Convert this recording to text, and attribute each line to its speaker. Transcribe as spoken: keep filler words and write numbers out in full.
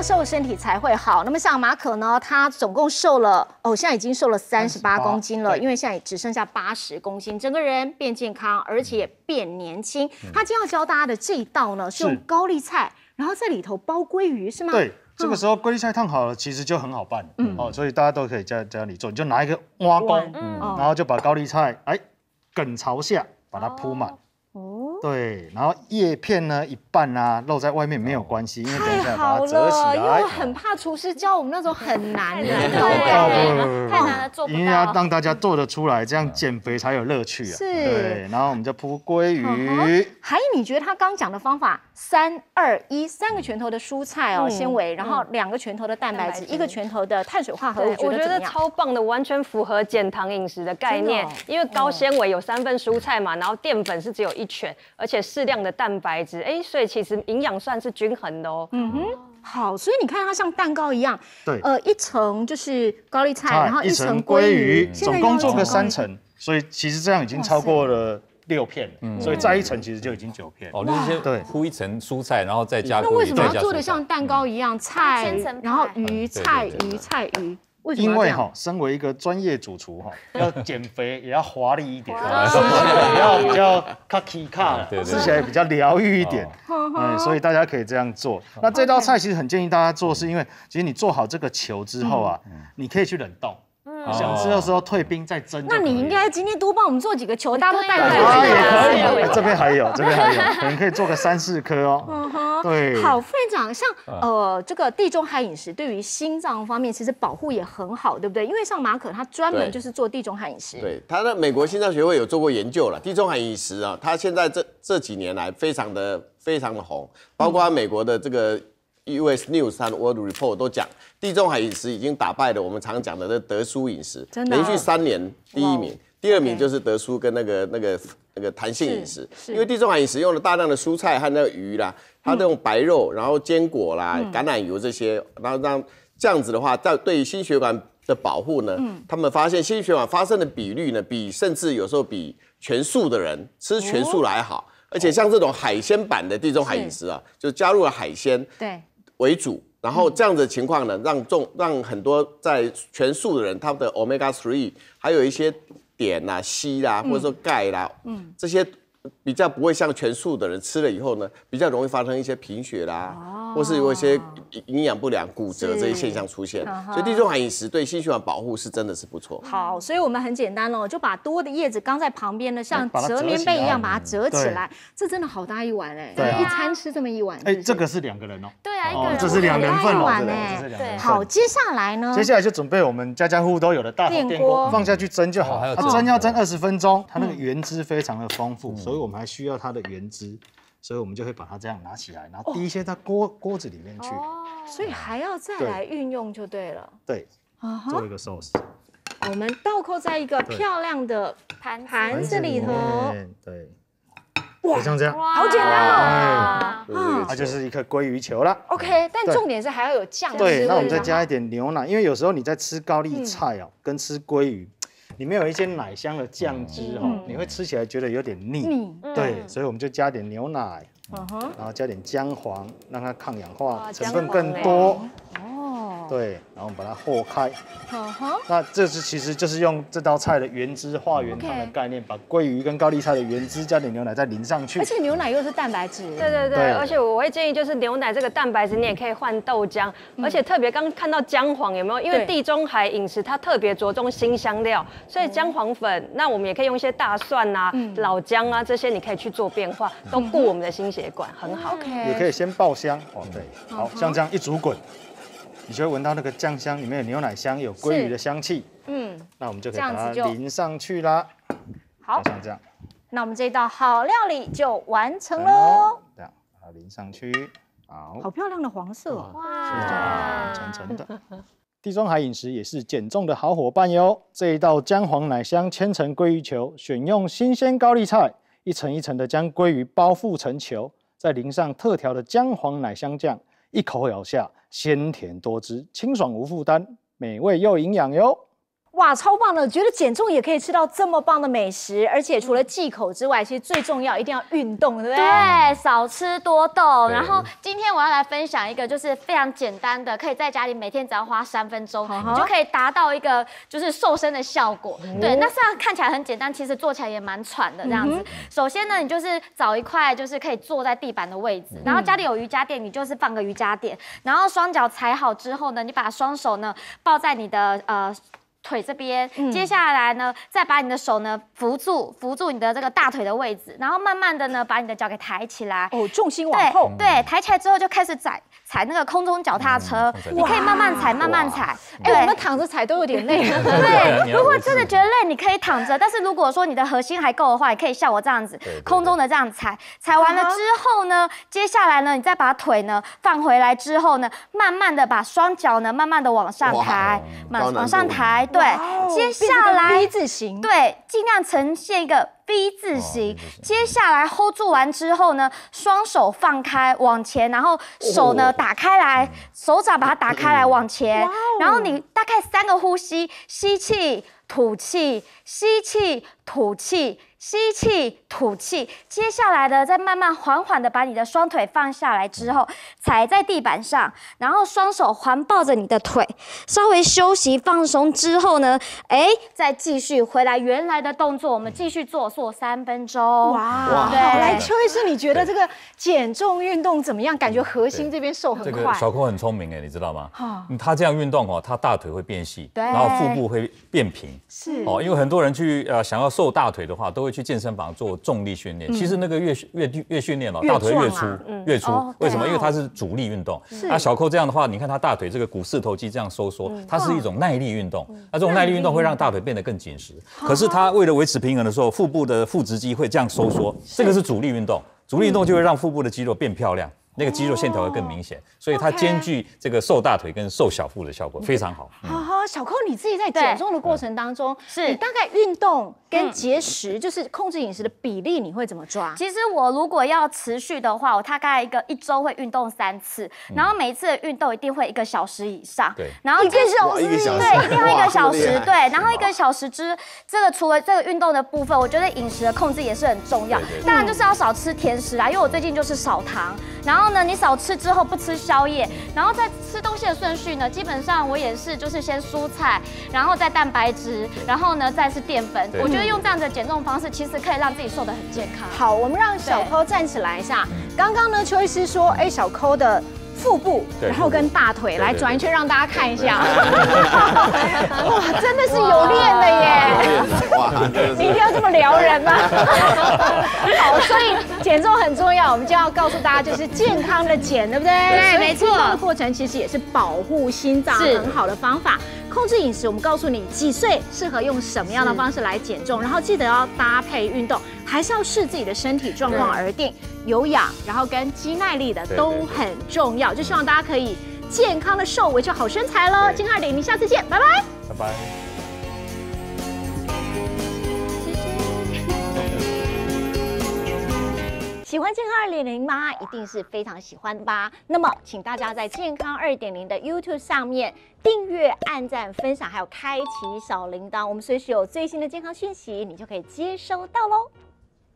Speaker 1: 瘦身体才会好。那么像马可呢，他总共瘦了哦，现在已经瘦了三十八公斤了，因为现在只剩下八十公斤，整个人变健康，而且变年轻。嗯、他今天要教大家的这一道呢，是用高丽菜，然后在里头包鲑鱼，是吗？
Speaker 2: 对。 这个时候高丽菜烫好了，其实就很好办，嗯、哦，所以大家都可以在家里做。你就拿一个挖工，嗯、然后就把高丽菜哎梗朝下把它铺满，哦，对，然后叶片呢一半啊露在外面没有关系，因为等一下把它折起来。
Speaker 1: 因为我很怕厨师教我们那种很难的，
Speaker 3: 对，太难了做不到。
Speaker 2: 因为要让大家做得出来，这样减肥才有乐趣啊。
Speaker 1: 是，
Speaker 2: 对，然后我们就铺鲑鱼。
Speaker 1: 还有，你觉得他刚讲的方法？ 三二一，三个拳头的蔬菜哦，纤维，然后两个拳头的蛋白质，一个拳头的碳水化合物，
Speaker 3: 我觉得超棒的，完全符合减糖饮食的概念。因为高纤维有三份蔬菜嘛，然后淀粉是只有一拳，而且适量的蛋白质，哎，所以其实营养算是均衡的哦。
Speaker 1: 嗯哼，好，所以你看它像蛋糕一样，
Speaker 2: 对，
Speaker 1: 呃，一层就是高丽菜，然后一层
Speaker 2: 鲑鱼，
Speaker 1: 总
Speaker 2: 共做个三层，所以其实这样已经超过了。 六片，嗯、所以再一层其实就已经九片。
Speaker 4: 哦，那些对铺一层蔬菜，然后再加。
Speaker 1: 那为什么要做的像蛋糕一样，菜，然后鱼菜鱼菜鱼？为什么？
Speaker 2: 因为哈，身为一个专业主厨哈，要减肥也要华丽一点，吃起来也要比较卡奇卡，吃起来比较疗愈一点。嗯，所以大家可以这样做。那这道菜其实很建议大家做，是因为其实你做好这个球之后啊，你可以去冷冻。 想吃的时候退冰再蒸。
Speaker 1: 那你应该今天多帮我们做几个球，大家都带回
Speaker 2: 来。也可以，这边还有，这边还有，可能可以做个三四颗哦。嗯哼，对。
Speaker 1: 好，副院长，像呃这个地中海饮食对于心脏方面其实保护也很好，对不对？因为像马可他专门就是做地中海饮食。
Speaker 5: 对，他的美国心脏学会有做过研究了，地中海饮食啊，他现在这这几年来非常的非常的红，包括美国的这个 U S News 和 World Report 都讲。 地中海饮食已经打败了我们常讲的那德苏饮食，连续三年第一名，第二名就是德苏跟那个那个那个弹性饮食。因为地中海饮食用了大量的蔬菜和那个鱼啦，它那种白肉，然后坚果啦、橄榄油这些，然后让这样子的话，在对于心血管的保护呢，他们发现心血管发生的比率呢，比甚至有时候比全素的人吃全素来好。而且像这种海鲜版的地中海饮食啊，就加入了海鲜
Speaker 1: 对
Speaker 5: 为主。 然后这样的情况呢，让重让很多在全素的人，他们的 omega 三 还有一些碘啦、硒啦，或者说钙啦，嗯，这些比较不会像全素的人吃了以后呢，比较容易发生一些贫血啦，哦、或是有一些营养不良、骨折这些现象出现。所以地中海饮食对心血管保护是真的是不错。
Speaker 1: 好，所以我们很简单哦，就把多的叶子刚在旁边呢，像折棉被一样把它折起来，这真的好大一碗哎，对，一餐吃这么一碗。
Speaker 2: 哎，这个是两个人哦。
Speaker 3: 对啊，一个人
Speaker 2: 这是两人份哦，
Speaker 1: 对。好，接下来呢？
Speaker 2: 接下来就准备我们家家户户都有的大火电锅，放下去蒸就好。它蒸要蒸二十分钟，它那个原汁非常的丰富，所以我们还需要它的原汁，所以我们就会把它这样拿起来，然后滴一些到锅锅子里面去。
Speaker 1: 所以还要再来运用就对了。
Speaker 2: 对，做一个 sauce。
Speaker 1: 我们倒扣在一个漂亮的盘盘子里头。
Speaker 2: 对。 哇，像这样，
Speaker 1: 好简单
Speaker 2: 哦！它就是一颗鲑鱼球了。
Speaker 1: OK， 但重点是还要有酱汁。
Speaker 2: 对，那我们再加一点牛奶，因为有时候你在吃高丽菜哦，跟吃鲑鱼，里面有一些奶香的酱汁哦，你会吃起来觉得有点腻。对，所以我们就加点牛奶，然后加点姜黄，让它抗氧化成分更多。哦，对，然后我们把它和开。那这是其实就是用这道菜的原汁化原汤的概念，把鲑鱼跟高丽菜的原汁加点牛奶再淋上去，
Speaker 1: 而且牛奶又是蛋白质。
Speaker 3: 对对对，而且我会建议就是牛奶这个蛋白质你也可以换豆浆，而且特别刚看到姜黄有没有？因为地中海饮食它特别着重辛香料，所以姜黄粉，那我们也可以用一些大蒜啊、老姜啊这些，你可以去做变化，都顾我们的心血管，很好。
Speaker 2: 也可以先爆香哦，对，好像这样一煮滚。 你就会闻到那个酱香，里面有牛奶香，有鲑鱼的香气。嗯，那我们就可以把它淋上去啦。
Speaker 1: 好，
Speaker 2: 像这样。
Speaker 1: 那我们这道好料理就完成喽。
Speaker 2: 这样把它淋上去，好。
Speaker 1: 好漂亮的黄色哦！
Speaker 2: 哇，层层的。地中海饮食也是减重的好伙伴哟。这一道姜黄奶香千层鲑鱼球，选用新鲜高丽菜，一层一层的将鲑鱼包覆成球，再淋上特调的姜黄奶香酱。 一口咬下，鲜甜多汁，清爽无负担，美味又营养哟。
Speaker 1: 哇，超棒的！觉得减重也可以吃到这么棒的美食，而且除了忌口之外，其实最重要一定要运动，对不对？
Speaker 6: 对，少吃多动。然后今天我要来分享一个，就是非常简单的，可以在家里每天只要花三分钟，你就可以达到一个就是瘦身的效果。对，那虽然看起来很简单，其实做起来也蛮喘的这样子。首先呢，你就是找一块就是可以坐在地板的位置，然后家里有瑜伽垫，你就是放个瑜伽垫，然后双脚踩好之后呢，你把双手呢抱在你的呃。腿这边，嗯、接下来呢，再把你的手呢扶住，扶住你的这个大腿的位置，然后慢慢的呢，把你的脚给抬起来。
Speaker 1: 哦，重心往后。
Speaker 6: 对，对，抬起来之后就开始踩踩那个空中脚踏车，嗯、你可以慢慢踩，慢慢踩。
Speaker 1: 哎、欸，我们躺着踩都有点累。
Speaker 6: 对，如果真的觉得累，你可以躺着，但是如果说你的核心还够的话，你可以像我这样子，空中的这样踩。踩完了之后呢，接下来呢，你再把腿呢放回来之后呢，慢慢的把双脚呢，慢慢的往上抬，往往上抬。对，接下来
Speaker 1: V 字形，
Speaker 6: 对，尽量呈现一个 V 字形。接下来 hold 住完之后呢，双手放开往前，然后手呢打开来，手掌把它打开来往前，然后你大概三个呼吸，吸气、吐气，吸气、吐气。吸气，吐气。接下来呢，再慢慢缓缓的把你的双腿放下来之后，踩在地板上，然后双手环抱着你的腿，稍微休息放松之后呢，哎，再继续回来原来的动作，我们继续做，做三分钟。
Speaker 1: 哇，对，来，邱医师，你觉得这个减重运动怎么样？感觉核心这边瘦很快。
Speaker 4: 这个小扣很聪明哎，你知道吗？他这样运动哦，他大腿会变细，
Speaker 6: 对，
Speaker 4: 然后腹部会变平。
Speaker 1: 是
Speaker 4: 哦，因为很多人去呃想要瘦大腿的话，都会去健身房做重力训练。其实那个越越越训练哦，大腿越粗越粗。为什么？因为它是阻力运动。那小扣这样的话，你看他大腿这个股四头肌这样收缩，它是一种耐力运动。那这种耐力运动会让大腿变得更紧实。可是它为了维持平衡的时候，腹部的腹直肌会这样收缩，这个是阻力运动。阻力运动就会让腹部的肌肉变漂亮。那个肌肉线条会更明显，所以它兼具这个瘦大腿跟瘦小腹的效果，非常好。
Speaker 1: 好好，小扣你自己在减重的过程当中，
Speaker 6: 是
Speaker 1: 你大概运动跟节食，就是控制饮食的比例，你会怎么抓？
Speaker 6: 其实我如果要持续的话，我大概一个一周会运动三次，然后每一次的运动一定会一个小时以上。
Speaker 4: 对，
Speaker 6: 然后
Speaker 1: 一个小时，
Speaker 6: 对，一定要一个小时。对，然后一个小时之这个除了这个运动的部分，我觉得饮食的控制也是很重要。当然就是要少吃甜食啊，因为我最近就是少糖。然后呢，你少吃之后不吃宵夜，然后在吃东西的顺序呢，基本上我也是就是先蔬菜，然后再蛋白质，然后呢再是淀粉。我觉得用这样的减重方式，其实可以让自己瘦得很健康。
Speaker 1: 好，我们让小扣站起来一下。刚刚呢，邱医师说，哎，小扣的腹部，然后跟大腿来转一圈，让大家看一下。哇，真的是有练的耶！
Speaker 5: 哇，
Speaker 1: 你一定要这么撩人吗？好，所以减重很重要，我们就要告诉大家，就是健康的减，对不对？
Speaker 6: 对，没错。
Speaker 1: 健康的过程其实也是保护心脏很好的方法。控制饮食，我们告诉你几岁适合用什么样的方式来减重，然后记得要搭配运动，还是要视自己的身体状况而定。有氧，然后跟肌耐力的都很重要，就希望大家可以健康的瘦，维持好身材喽。健康二点零，下次见，拜拜，
Speaker 4: 拜拜。
Speaker 1: 喜欢健康二点零吗？一定是非常喜欢的吧。那么，请大家在健康二点零的 YouTube 上面订阅、按赞、分享，还有开启小铃铛，我们随时有最新的健康讯息，你就可以接收到喽。